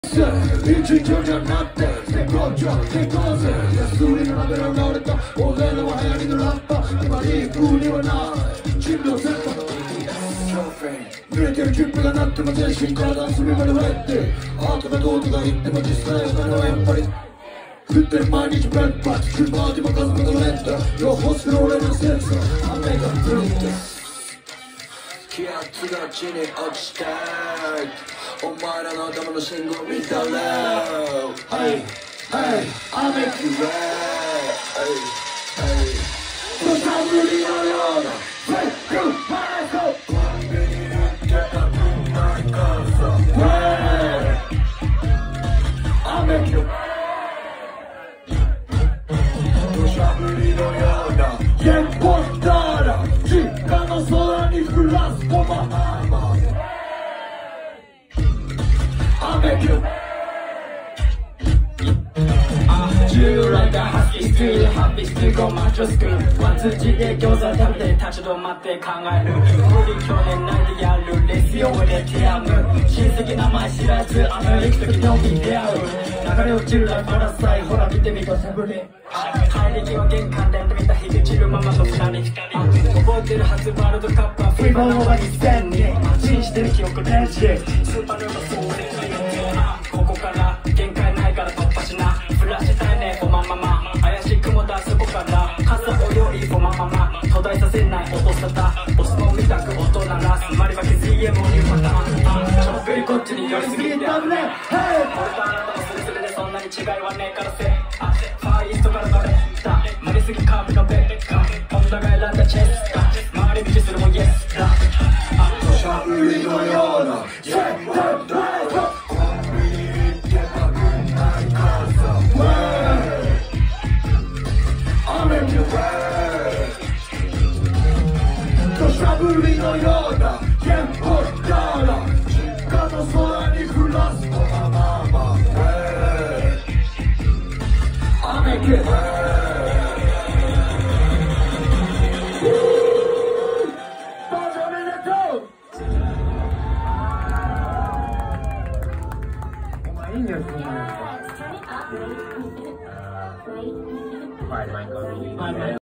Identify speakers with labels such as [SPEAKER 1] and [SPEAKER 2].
[SPEAKER 1] 日常じゃなくて絶好調結構ぜ安売りのラベルが折れた大勢の流行りのラッパー今いい風にはない人狼戦闘濡れてるチップが鳴っても全身から隅まで入ってアートがどうとか言っても実際お金はやっぱり振ってる毎日ブレッドバック車でも家族のレンタ両方する俺のセンス雨が降るんです気圧が地に落ちてお前らの頭の信号見たらはいはい雨くれ土砂降りのようなブレックパーソコンビニ売ってたくないからさ雨くれ土砂降りのような原本だら実家の空に降らすこまま雨く従来がハスキースクールハッピースクールゴーマッチョスクールワンツー G で餃子食べて立ち止まって考える無理去年泣いてやるレス用で手編む親戚名前知らずあの行く時のみ出会う流れ落ちるライフパラサイほら見てみろセブリ帰り際玄関で見た日で散るままの二人覚えてるはずワールドカップはフリーボールオーバー2000に信じてる記憶レジスーパールームそうでここから限界ないから突破しなフラッシュタイねおままま怪しい雲だそこから傘泳いおままま途絶えさせない音沙汰お相撲みたく音鳴らすマリバケ CM を言うパターンちょっぴりこっちに寄りすぎて俺とあなたのスレスレでそんなに違いはねえからせファーイーストからバレた曲げすぎカーブのベッカホンダが選んだチェスか回り道するもイエスだ土砂降りのような絶対だコンビニ行ってたくないからさ雨に降砂降りのような原本だら実家の空に降らすこまま雨くれ
[SPEAKER 2] いい匂いするじゃないですか。